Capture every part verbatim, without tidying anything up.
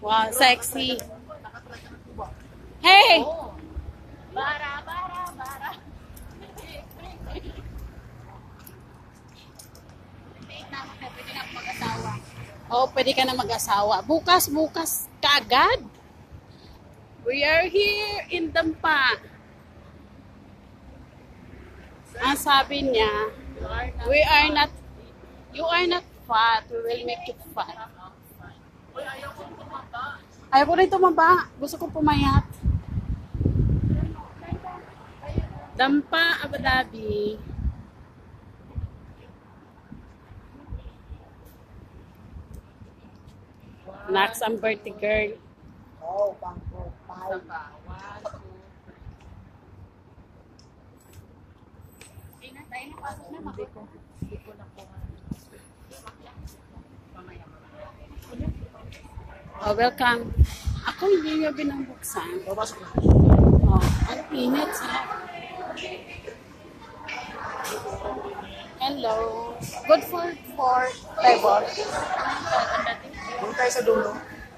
Wow, sexy. Hey! Bara, bara, bara. Pwede na mag-asawa. Oh, pwede ka na mag-asawa. Bukas, bukas kaagad. We are here in Dampa. Ang sabi niya, we are not, you are not fat. We will make you fat. Ayaw ko rin tumaba. Gusto ko pumayat. Dampa, Abu Dhabi. Next, ang birthday girl. Oh, pang profile. Oh, welcome. Ako hindi niya binambuksan. Babas ko. Oh, ang init siya. Hello. Good food for table. Doon tayo sa dulo.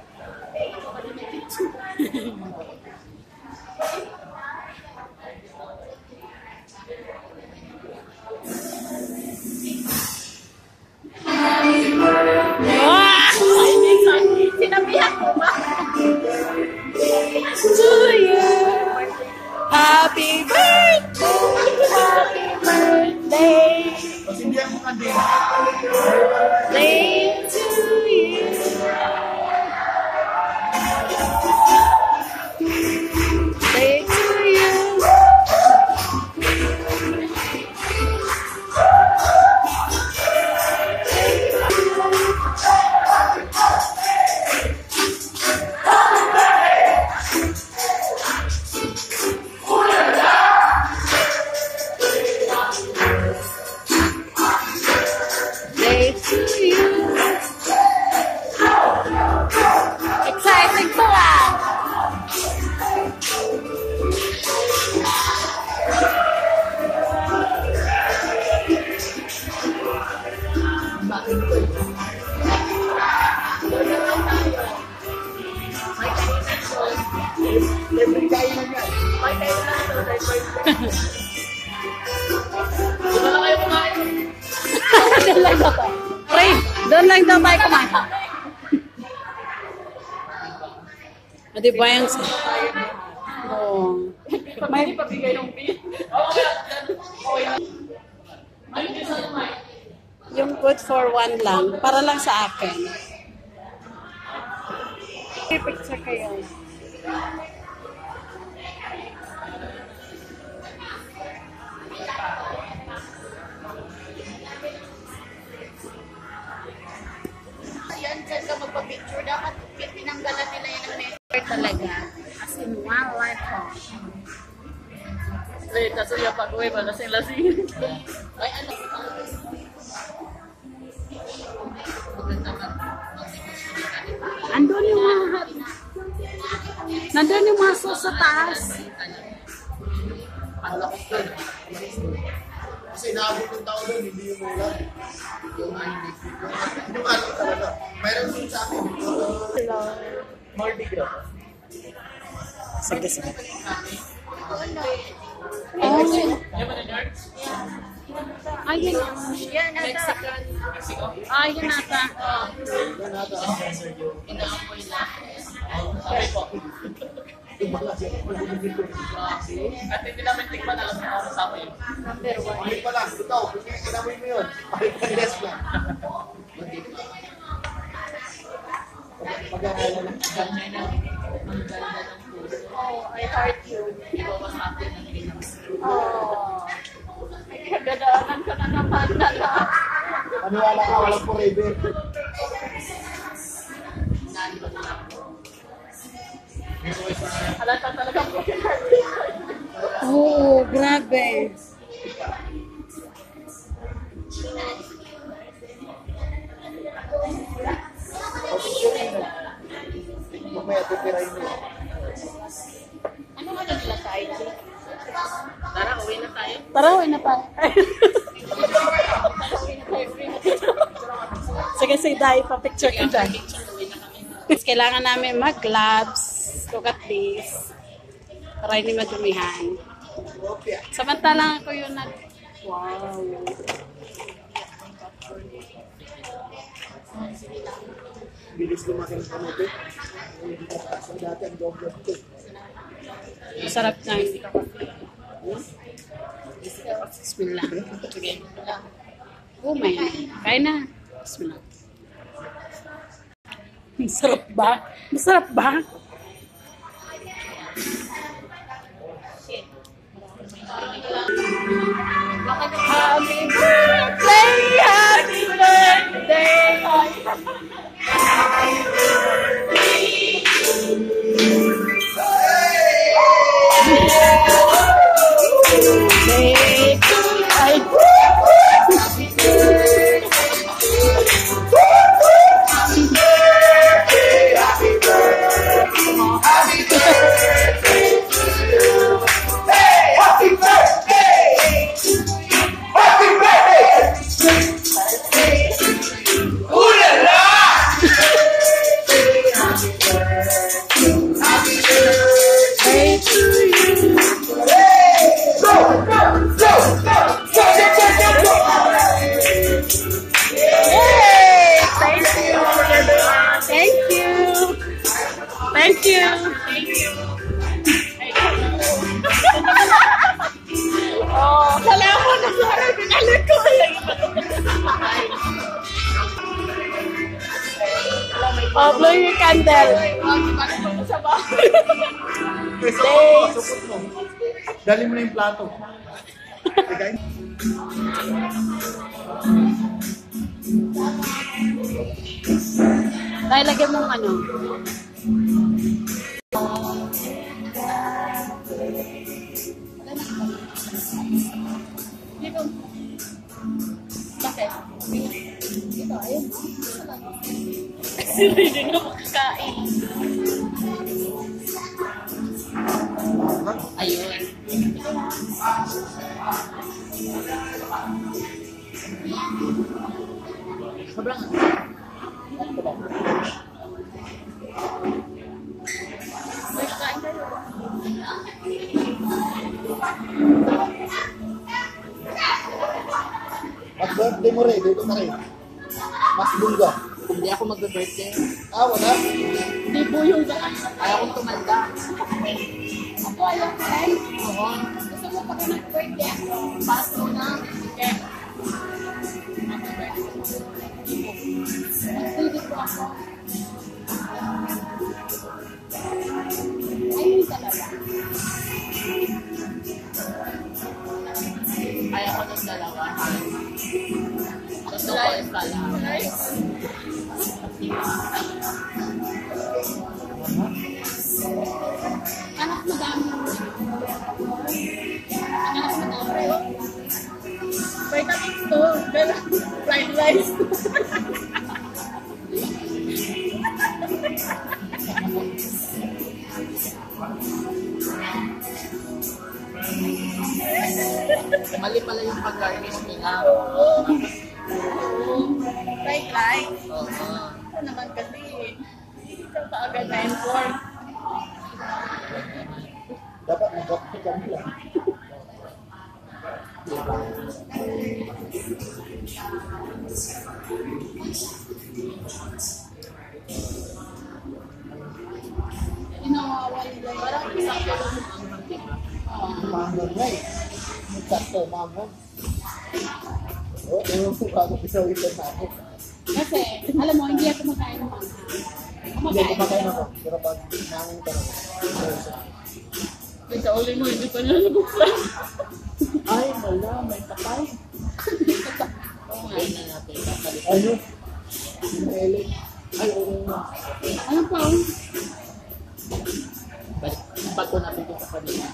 Sinabihan ko ba? To you. Happy birthday. Happy birthday. Pasindihan mo kandila. Day to you. Day to you. Day to you. Exciting to ah. Every kain na yan. May tayo na ito. Doon lang daw tayo. Pre, doon lang daw tayo kumain. O, diba yung... Oh. May Pabigay ng bill. yung good for one lang. Para lang sa akin. Picture kayo. Yan, dyan ka magpa-picture. Dapat pinanggalan nila yan ng message. Talaga. As in one life home. Wait, kaso yung pag-uwi ba? Lasing-lasing. Ay, ano? Andun yung mga... Nandun yung mga sauce sa taas. Kasi naabot ng tao doon, hindi yung ulan. Yung hindi. Yung ano talaga. Mayroon din sa akin. Hello. Mardi Gras. Sige, sige. Ano? Oh. Yan ba na yards? Ayun. Yan, nasa. Ayun nata. Yan nata ang sensor yun. Inaamoy na. Sabi po. Yung mga siya. At hindi namin tikman alam na oras ako yun. Number one. Balik pa lang. Ikaw, kinamoy mo yun. Balik pa less lang. Mag-aalala lang. Ganyan na. Ang ganda ng puso. Oh, I heart you. Ikaw ba sa akin ng Pilipinas? Oh. Ay, kagadaanan ka na naman na lang. Paniwala ka, walang forever. Halata talaga po. Oh, grabe. Pag-picture mo. Mamaya titirahin mo. Ano nga na nila sa I G? Tara, uwi na tayo. Tara, uwi na pa. Sige, say dahil pa picture ka dyan. Picture, uwi na kami. Kailangan namin mag-gloves. Look at this. Para hindi madumihan. Samantalang ako yung nag... Wow. Bilis lumaki ng kamote. So, dati ang doble ito. Masarap na hindi ka Bismillah. Sige. Oh, may. Kain na. Bismillah. Masarap ba? Masarap ba? Happy birthday! Happy birthday! Thank you. Thank you. Oh, salamat na sa akin. Pinalik ko. Oh, blow your candle. Thanks. Dali mo na yung plato. Okay. Dahil lagyan mong ano. Dito. Bakit? Dito, ayun. Kasi hindi na makakain. Ayun. Sobrang At birthday mo rin, dito ka rin. Mas bunga. Hindi ako mag-birthday. Ah, wala? Hindi po yung daan. Ayaw kong tumanda. Ako ayaw ko rin. Oo. Gusto mo pag nag-birthday ako. Pass mo na. Okay. Hindi ko ako. Ayun talaga. Ayaw ko ng dalawa. Gusto ko yung pala. Anak madami. Anak madami. Vitamins to. Fried rice. Mali pala yung pag-garnish nila. Oo. Fried rice. Oo. Ako naman kasi. Ikaw pa agad na import. Dapat mag-cockpit kami lang. Inawawal nila. Parang isang kilo ang mantika. Mangon na eh. Sakto, mangon. Oo, ewan ko bago pisawitan na ako. Kasi, alam mo, hindi ako makain ng mangga. Hindi, kumakain ako. Pero pag mangon ka naman. Sa uli mo, hindi pa niya nabuksan. Ay, wala. May patay. Oo nga. Ayun na natin. Ano? Inelit. Ay, oo nga. Ano pa? Oh? Ba't ko natin ito sa kanila?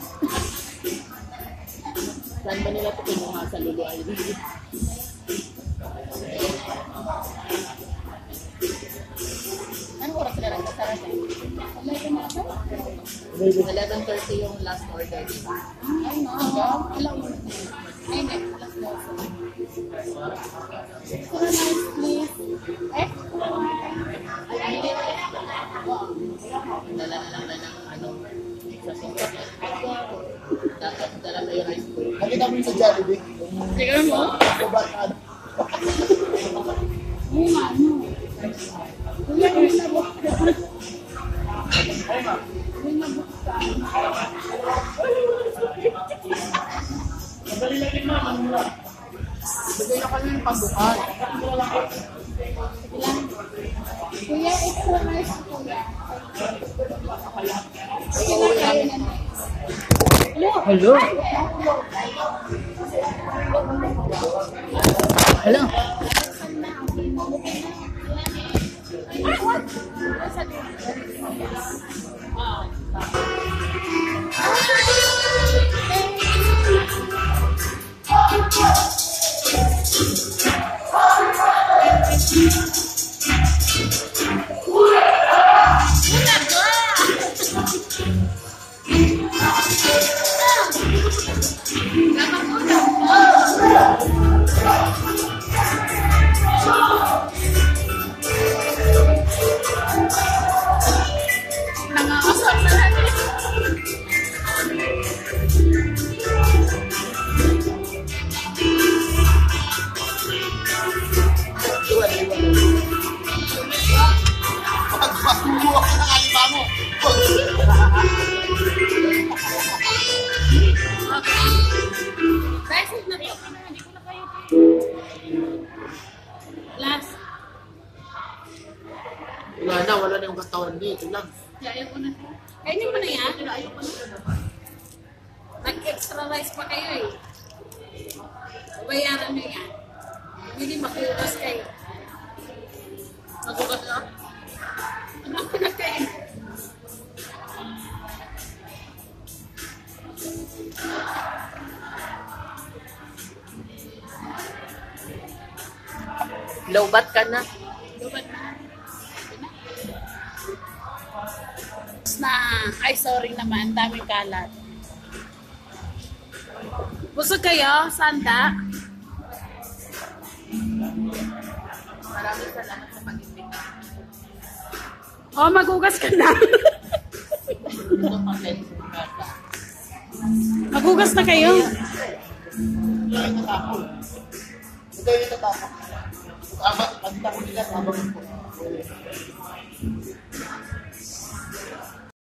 Saan ba nila ito kinuha sa Lulu I D? Anong oras sila rin? Sarap na yun. eleven thirty yung last order nila. Ay, maaga. Alam mo. Ay, hindi. Alas dos. Extra nice, please. Extra. Dala na lang na ng ano, sa sungkot. Dapat dala na yung rice bowl. Nakita mo yung sa Jollibee? Yung Tignan mo. sobat na ano. Oo nga, ano. Kuya, yung nabok. Yung nabok ka. Bigay na kami yung pagbukas. Kuya, extra rice, kuya. Sige na kayo na. Hello? Hello? Nangangasar na natin. Pagpasuwa ka ng alima mo. Guys, na to. Hindi ko na kayo. Last. Wala na, wala na yung katawan niya. Ito lang. Ayaw ko na. Kainin mo na yan. Ayaw ko na. Nag-extra rice pa kayo eh. Bayaran nyo yan. Hindi makulas kayo. Magugas na? Ano ko na kayo? Lowbat ka na. Lubat na. Na, ay sorry naman, daming kalat. Busog kayo, Santa? Maraming salamat sa pag-ibig. Oh, magugas ka na. Ito pang lesson kata. Magugas na kayo. Ito yung natapon. Ito yung natapon. Abang, pagkita ko nila, abang po.